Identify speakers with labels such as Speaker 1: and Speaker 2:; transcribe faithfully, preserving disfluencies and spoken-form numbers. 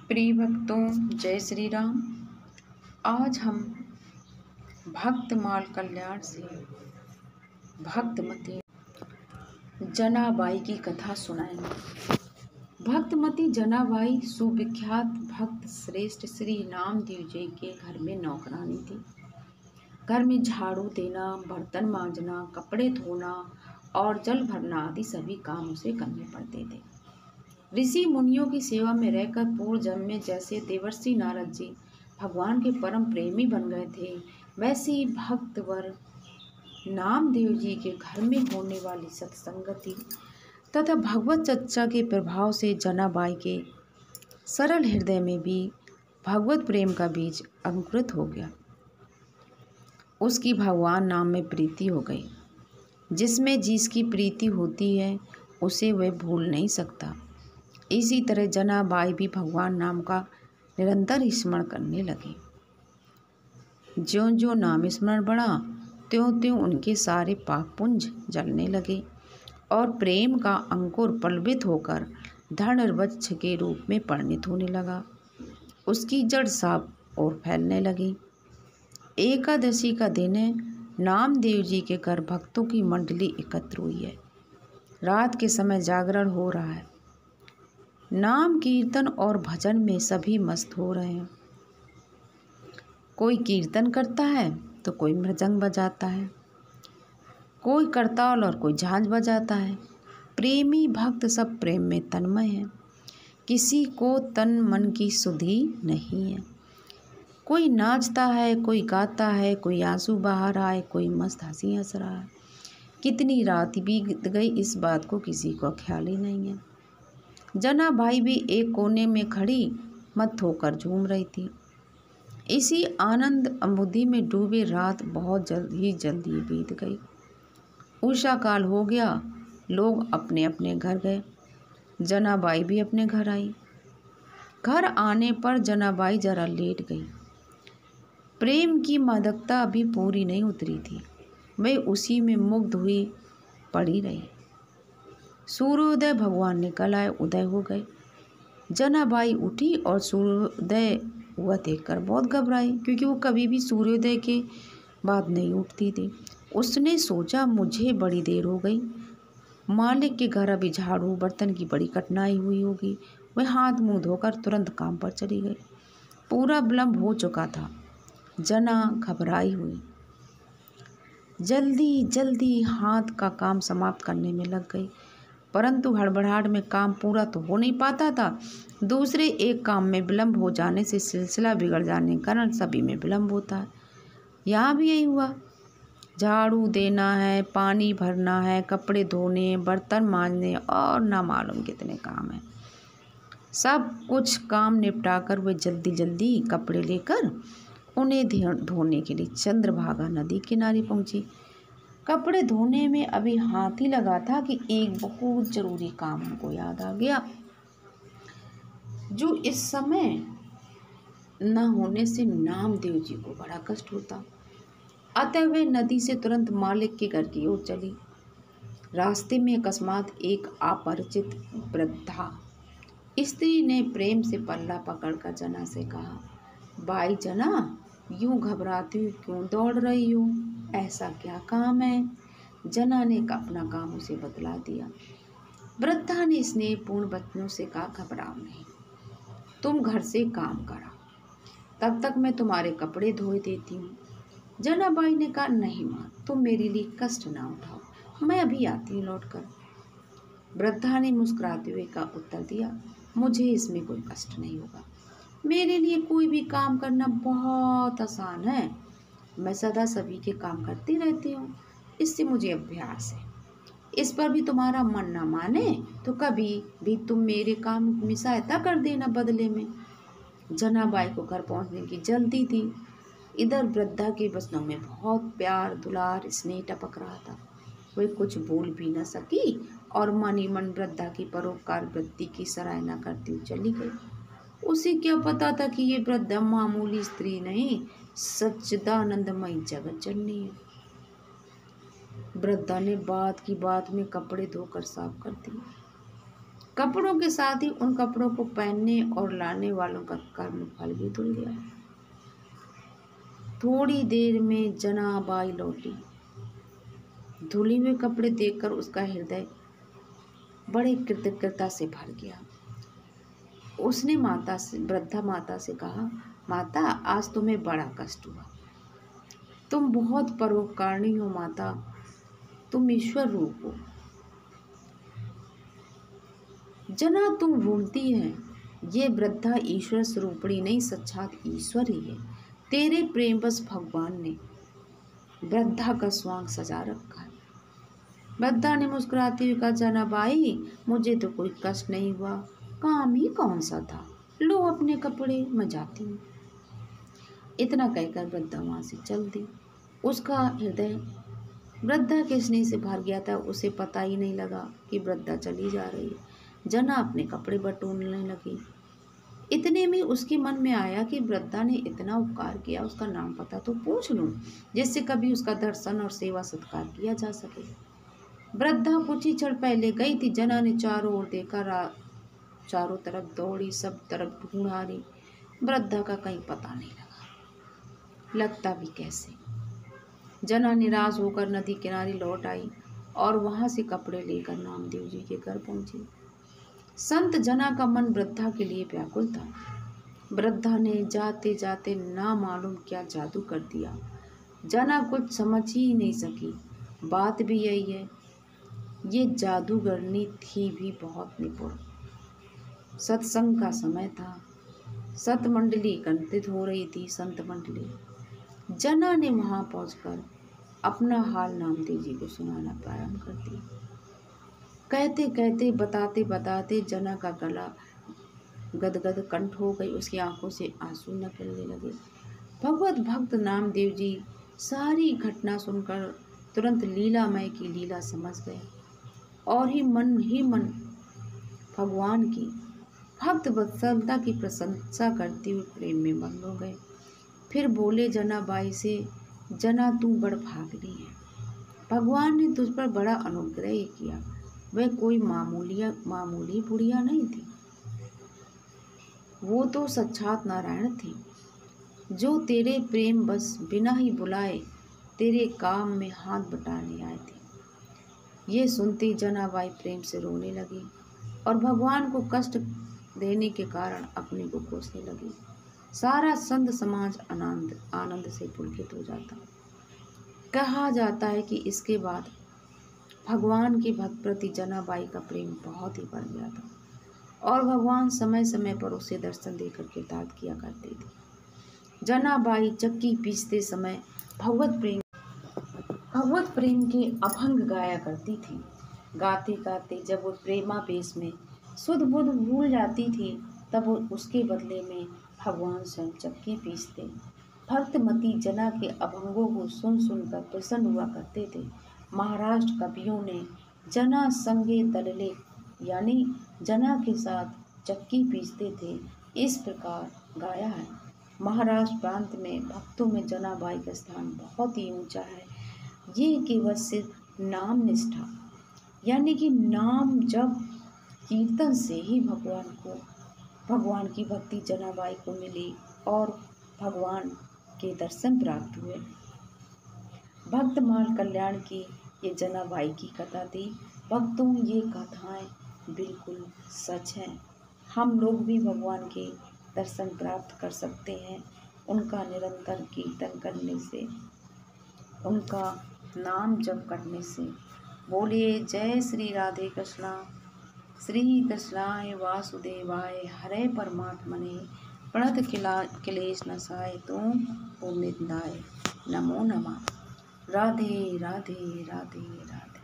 Speaker 1: प्रिय भक्तों, जय श्री राम। आज हम भक्तमाल कल्याण से भक्तमती जनाबाई की कथा सुनाएंगे। भक्तमती जनाबाई सुविख्यात भक्त श्रेष्ठ श्री नामदेव जी के घर में नौकरानी थी। घर में झाड़ू देना, बर्तन मांजना, कपड़े धोना और जल भरना आदि सभी काम उसे करने पड़ते थे। ऋषि मुनियों की सेवा में रहकर पूर्व जन्म में जैसे देवर्षि नारद जी भगवान के परम प्रेमी बन गए थे, वैसे ही भक्तवर नामदेव जी के घर में होने वाली सत्संगति तथा भगवत चर्चा के प्रभाव से जनाबाई के सरल हृदय में भी भगवत प्रेम का बीज अंकुरित हो गया। उसकी भगवान नाम में प्रीति हो गई। जिसमें जिसकी प्रीति होती है उसे वह भूल नहीं सकता। इसी तरह जनाबाई भी भगवान नाम का निरंतर स्मरण करने लगी। ज्यों ज्यों नाम स्मरण बढ़ा त्यों त्यों उनके सारे पाप पुंज जलने लगे और प्रेम का अंकुर पल्वित होकर धन वृक्ष के रूप में परिणित होने लगा। उसकी जड़ साफ और फैलने लगी। एकादशी का दिन है। नामदेव जी के घर भक्तों की मंडली एकत्र हुई है। रात के समय जागरण हो रहा है। नाम कीर्तन और भजन में सभी मस्त हो रहे हैं। कोई कीर्तन करता है तो कोई मृदंग बजाता है, कोई करताल और कोई झांझ बजाता है। प्रेमी भक्त सब प्रेम में तन्मय हैं। किसी को तन मन की सुधि नहीं है। कोई नाचता है, कोई गाता है, कोई आंसू बहा रहा है, कोई मस्त हंसी हंस रहा है। कितनी रात बीत गई इस बात को किसी को ख्याल ही नहीं है। जनाबाई भी एक कोने में खड़ी मत होकर झूम रही थी। इसी आनंद अमुदी में डूबे रात बहुत जल्द ही जल्दी बीत गई। उषा काल हो गया। लोग अपने अपने घर गए। जनाबाई भी अपने घर आई। घर आने पर जनाबाई जरा लेट गई। प्रेम की मादकता अभी पूरी नहीं उतरी थी। वह उसी में मुग्ध हुई पड़ी रही। सूर्योदय भगवान निकल आए, उदय हो गए। जनाबाई उठी और सूर्योदय हुआ देखकर बहुत घबराई, क्योंकि वो कभी भी सूर्योदय के बाद नहीं उठती थी। उसने सोचा मुझे बड़ी देर हो गई। मालिक के घर अभी झाड़ू बर्तन की बड़ी कठिनाई हुई होगी। वह हाथ मुंह धोकर तुरंत काम पर चली गई। पूरा विलम्ब हो चुका था। जना घबराई हुई जल्दी जल्दी हाथ का काम समाप्त करने में लग गई, परंतु हड़बड़ाहट में काम पूरा तो हो नहीं पाता था। दूसरे एक काम में विलम्ब हो जाने से सिलसिला बिगड़ जाने के कारण सभी में विलम्ब होता है। यहाँ भी यही हुआ। झाड़ू देना है, पानी भरना है, कपड़े धोने, बर्तन मांजने और ना मालूम कितने काम हैं। सब कुछ काम निपटाकर वे जल्दी जल्दी कपड़े लेकर उन्हें धोने के लिए चंद्रभागा नदी किनारे पहुंची। कपड़े धोने में अभी हाथ ही लगा था कि एक बहुत जरूरी काम उनको याद आ गया, जो इस समय न होने से नामदेव जी को बड़ा कष्ट होता। अतः वे नदी से तुरंत मालिक के घर की ओर चली। रास्ते में अकस्मात एक अपरिचित वृद्धा स्त्री ने प्रेम से पल्ला पकड़कर जना से कहा, बाई जना, यूं घबराती हुई क्यों दौड़ रही हो? ऐसा क्या काम है? जना ने अपना काम उसे बतला दिया। वृद्धा ने स्नेहपूर्ण बच्चों से कहा, घबराओ नहीं, तुम घर से काम करो, तब तक मैं तुम्हारे कपड़े धोए देती हूँ। जनाबाई ने कहा, नहीं माँ, तुम मेरे लिए कष्ट ना उठाओ, मैं अभी आती हूँ लौट कर। वृद्धा ने मुस्कुराते हुए का उत्तर दिया, मुझे इसमें कोई कष्ट नहीं होगा। मेरे लिए कोई भी काम करना बहुत आसान है। मैं सदा सभी के काम करती रहती हूँ, इससे मुझे अभ्यास है। इस पर भी तुम्हारा मन ना माने तो कभी भी तुम मेरे काम में सहायता कर देना बदले में। जनाबाई को घर पहुँचने की जल्दी थी। इधर वृद्धा के वचनों में बहुत प्यार दुलार स्नेह टपक रहा था। वे कुछ बोल भी न सकी और मन ही मन वृद्धा की परोपकार वृत्ति की सराहना करती हुई चली गई। उसे क्या पता था कि ये वृद्धा मामूली स्त्री नहीं, सच्चिदानंदमयी जगत जननी है। वृद्धा ने बात की बात में कपड़े धोकर साफ कर दिए। कपड़ों के साथ ही उन कपड़ों को पहनने और लाने वालों का कर्म फल भी धुल गया। थोड़ी देर में जनाबाई लौटी। धुले हुए कपड़े देखकर उसका हृदय बड़े कृतज्ञता से भर गया। उसने माता से वृद्धा माता से कहा, माता, आज तुम्हें बड़ा कष्ट हुआ। तुम बहुत परोपकारणी हो माता, तुम ईश्वर रूप हो। जना तुम भूलती है, ये वृद्धा ईश्वर स्वरूपणी नहीं, साक्षात ईश्वर ही है। तेरे प्रेम बस भगवान ने वृद्धा का स्वांग सजा रखा है। वृद्धा ने मुस्कुराते हुए कहा, जनाबाई, मुझे तो कोई कष्ट नहीं हुआ, काम ही कौन सा था, लो अपने कपड़े, मैं जाती हूँ। इतना कहकर वृद्धा वहाँ से चल दी। उसका हृदय वृद्धा के स्नेह से भर गया था। उसे पता ही नहीं लगा कि वृद्धा चली जा रही है। जना अपने कपड़े बटोरने लगी। इतने में उसके मन में आया कि वृद्धा ने इतना उपकार किया, उसका नाम पता तो पूछ लूं, जिससे कभी उसका दर्शन और सेवा सत्कार किया जा सके। वृद्धा कुछ ही क्षण पहले गई थी। जना ने चारों ओर देखा, चारों तरफ दौड़ी, सब तरफ ढूंढा रही, वृद्धा का कहीं पता नहीं लगा। लगता भी कैसे। जना निराश होकर नदी किनारे लौट आई और वहां से कपड़े लेकर नामदेव जी के घर पहुंची। संत जना का मन वृद्धा के लिए व्याकुल था। वृद्धा ने जाते जाते ना मालूम क्या जादू कर दिया। जना कुछ समझ ही नहीं सकी। बात भी यही है, ये जादूगरनी थी भी बहुत निपुण। सत्संग का समय था, सत मंडली एकत्रित हो रही थी। संत मंडली जना ने वहां पहुंचकर अपना हाल नामदेव जी को सुनाना प्रारंभ कर दिया। कहते कहते बताते बताते जना का गला गदगद कंठ हो गई। उसकी आंखों से आंसू निकलने लगे। भगवत भक्त नामदेव जी सारी घटना सुनकर तुरंत लीलामय की लीला समझ गए और ही मन ही मन भगवान की भक्त वत्सलता की प्रशंसा करते हुए प्रेम में मग्न हो गए। फिर बोले जनाबाई से, जना तू बड़ भागनी है, भगवान ने तुझ पर बड़ा अनुग्रह किया। वह कोई मामूली मामूली बुढ़िया नहीं थी, वो तो साक्षात नारायण थी, जो तेरे प्रेम बस बिना ही बुलाए तेरे काम में हाथ बटाने आए थे। ये सुनती जनाबाई प्रेम से रोने लगी और भगवान को कष्ट देने के कारण अपने को कोसने लगी। सारा संत समाज आनंद आनंद से पुलकित हो जाता। कहा जाता है कि इसके बाद भगवान के भक्त प्रति जनाबाई का प्रेम बहुत ही बढ़ गया था और भगवान समय समय पर उसे दर्शन देकर कृतार्थ किया करते थे। जनाबाई चक्की पीसते समय भगवत प्रेम भगवत प्रेम के अभंग गाया करती थी। गाते गाते जब वो प्रेमावेश में सुध बुध भूल जाती थी, तब वो उसके बदले में भगवान स्वयं चक्की पीसते। भक्तमती जना के अभंगों को सुन सुनकर प्रसन्न हुआ करते थे। महाराष्ट्र कवियों ने जना संगे दलले यानी जना के साथ चक्की पीसते थे, इस प्रकार गाया है। महाराष्ट्र प्रांत में भक्तों में जनाबाई का स्थान बहुत ही ऊंचा है। ये केवल सिर्फ नाम निष्ठा यानी कि नाम जब कीर्तन से ही भगवान को भगवान की भक्ति जनाबाई को मिली और भगवान के दर्शन प्राप्त हुए। भक्तमाल कल्याण की ये जनाबाई की कथा थी। भक्तों, ये कथाएं बिल्कुल सच हैं। हम लोग भी भगवान के दर्शन प्राप्त कर सकते हैं उनका निरंतर कीर्तन करने से, उनका नाम जप करने से। बोलिए जय श्री राधे कृष्णा। श्री कृष्णाय वासुदेवाय हरे परमात्मने प्रणत किला क्लेश नसाय तुम पुण्यदाय नमो नमः। राधे राधे राधे राधे।